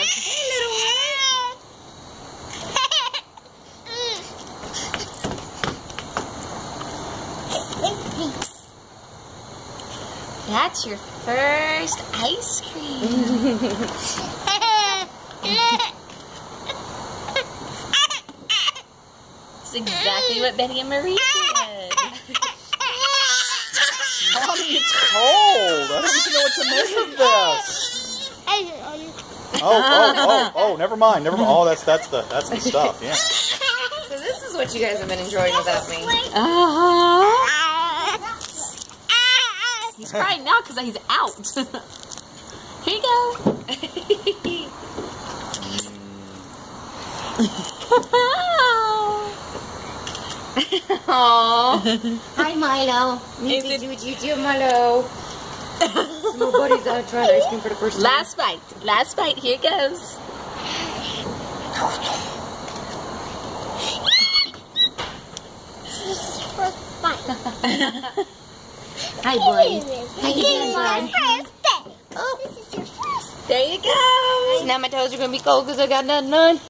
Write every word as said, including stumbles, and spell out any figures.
Hey, little one. That's your first ice cream. It's exactly what Betty and Marie did. Mommy, it's cold. I don't even know what to make of this. Oh, oh, oh, oh, never mind. Never mind. Oh, that's that's the that's the stuff, yeah. So this is what you guys have been enjoying without me. Uh-huh. He's crying now because he's out. Here you go. Aww. Hi, Milo. Is it- do you do, Milo? My buddy's out trying ice cream for the first time. Last bite. Last bite. Here goes. This is first bite. Hi, buddy. How you doing, bud? First day. Oh, this is your first. There you go. Now my toes are going to be cold because I got nothing on.